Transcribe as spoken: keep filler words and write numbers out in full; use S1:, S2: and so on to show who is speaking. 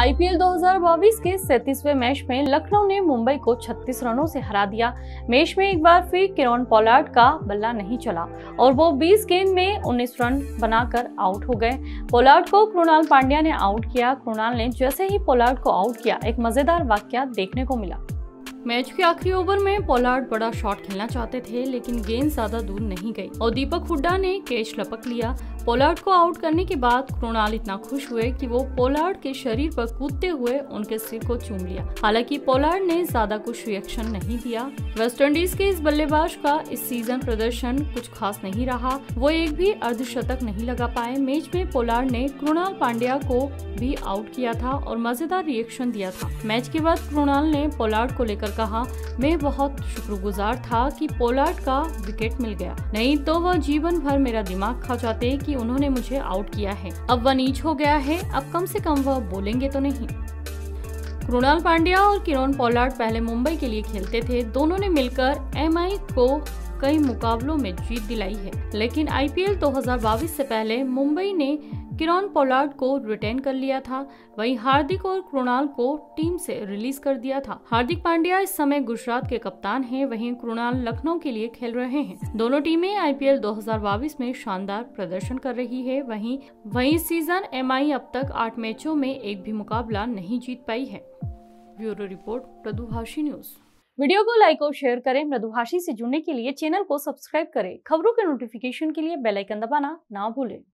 S1: IPL दो हज़ार बाईस के सैंतीसवें मैच में लखनऊ ने मुंबई को छत्तीस रनों से हरा दिया। मैच में एक बार फिर कीरोन पोलार्ड का बल्ला नहीं चला और वो बीस गेंद में उन्नीस रन बनाकर आउट हो गए। पोलार्ड को कृणाल पांड्या ने आउट किया। कृणाल ने जैसे ही पोलार्ड को आउट किया, एक मजेदार वाकया देखने को मिला। मैच के आखिरी ओवर में पोलार्ड बड़ा शॉट खेलना चाहते थे, लेकिन गेंद ज्यादा दूर नहीं गई और दीपक हुड्डा ने कैच लपक लिया। पोलार्ड को आउट करने के बाद कृणाल इतना खुश हुए कि वो पोलार्ड के शरीर पर कूदते हुए उनके सिर को चूम लिया। हालांकि पोलार्ड ने ज्यादा कुछ रिएक्शन नहीं दिया। वेस्टइंडीज के इस बल्लेबाज का इस सीजन प्रदर्शन कुछ खास नहीं रहा। वो एक भी अर्धशतक नहीं लगा पाए। मैच में पोलार्ड ने कृणाल पांड्या को भी आउट किया था और मजेदार रिएक्शन दिया था। मैच के बाद कृणाल ने पोलार्ड को लेकर कहा, मैं बहुत शुक्रगुजार था कि पोलार्ड का विकेट मिल गया, नहीं तो वह जीवन भर मेरा दिमाग खा जाते कि उन्होंने मुझे आउट किया है। अब वह नीच हो गया है, अब कम से कम वह बोलेंगे तो नहीं। कृणाल पांड्या और कीरोन पोलार्ड पहले मुंबई के लिए खेलते थे। दोनों ने मिलकर एमआई को कई मुकाबलों में जीत दिलाई है, लेकिन आईपीएल दो हज़ार बाईस से पहले मुंबई ने कीरोन पोलार्ड को रिटेन कर लिया था। वहीं हार्दिक और कृणाल को टीम से रिलीज कर दिया था। हार्दिक पांड्या इस समय गुजरात के कप्तान हैं, वहीं कृणाल लखनऊ के लिए खेल रहे हैं। दोनों टीमें आईपीएल दो हज़ार बाईस में शानदार प्रदर्शन कर रही है। वहीं वहीं सीजन एमआई अब तक आठ मैचों में एक भी मुकाबला नहीं जीत पाई है। Bureau report, Mridubhashi news. Video को लाइक और शेयर करें। मृदुभाषी से जुड़ने के लिए चैनल को सब्सक्राइब करें। खबरों के नोटिफिकेशन के लिए बेल आइकन दबाना ना भूलें।